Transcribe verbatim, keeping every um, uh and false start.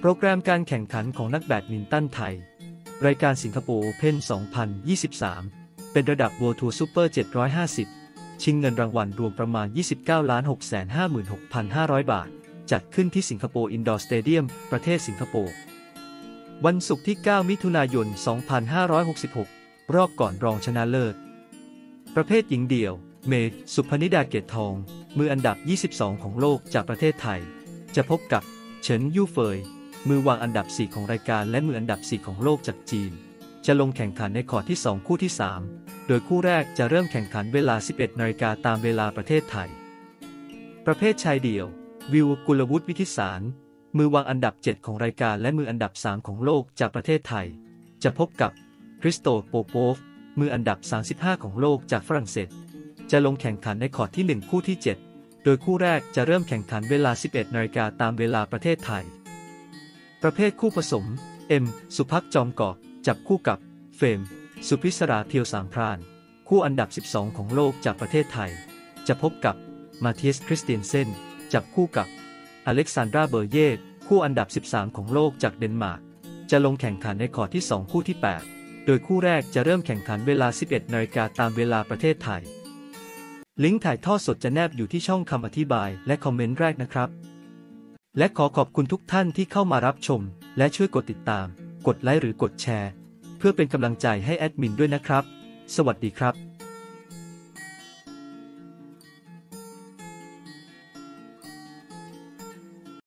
โปรแกรมการแข่งขันของนักแบดมินตันไทยรายการสิงคโปร์โอเพ่น สองพันยี่สิบสาม เป็นระดับ World Tour Super เจ็ดร้อยห้าสิบ ชิงเงินรางวัลรวมประมาณ ยี่สิบเก้าล้านหกแสนห้าหมื่นหกพันห้าร้อย บาท จัดขึ้นที่สิงคโปร์อินดอร์สเตเดียมประเทศสิงคโปร์วันศุกร์ที่ เก้า มิถุนายน สองพันห้าร้อยหกสิบหก รอบก่อนรองชนะเลิศประเภทหญิงเดี่ยวเมย์ สุพนิดาเกตทองมืออันดับ ยี่สิบสอง ของโลกจากประเทศไทยจะพบกับเฉินยู่เฟยมือวางอันดับ สี่ ของรายการและมืออันดับ สี่ ของโลกจากจีนจะลงแข่งขันในคอร์ตที่ สอง คู่ที่ สาม โดยคู่แรกจะเริ่มแข่งขันเวลา สิบเอ็ด นาฬิกาตามเวลาประเทศไทยประเภทชายเดี่ยววิว กุลวุฒิวิทิสารมือวางอันดับ เจ็ด ของรายการและมืออันดับ สาม ของโลกจากประเทศไทยจะพบกับคริสโตโปโปฟมืออันดับ สามสิบห้า ของโลกจากฝรั่งเศสจะลงแข่งขันในคอร์ตที่ หนึ่ง คู่ที่ เจ็ด โดยคู่แรกจะเริ่มแข่งขันเวลา สิบเอ็ด นาฬิกาตามเวลาประเทศไทยประเภทคู่ผสมเอ็ม สุภักจอมกอกจับคู่กับเฟรม สุพิศราเพียวสามพรานคู่อันดับ สิบสอง ของโลกจากประเทศไทยจะพบกับมาเทียส คริสเตียนเซนจับคู่กับอเล็กซานดรา เบอร์เย่คู่อันดับ สิบสาม ของโลกจากเดนมาร์กจะลงแข่งขันในคอร์ตที่ สอง คู่ที่ แปด โดยคู่แรกจะเริ่มแข่งขันเวลา สิบเอ็ด นาฬิกาตามเวลาประเทศไทยลิงก์ถ่ายทอดสดจะแนบอยู่ที่ช่องคำอธิบายและคอมเมนต์แรกนะครับและขอขอบคุณทุกท่านที่เข้ามารับชมและช่วยกดติดตามกดไลค์หรือกดแชร์เพื่อเป็นกำลังใจให้แอดมินด้วยนะครับสวัสดีครับ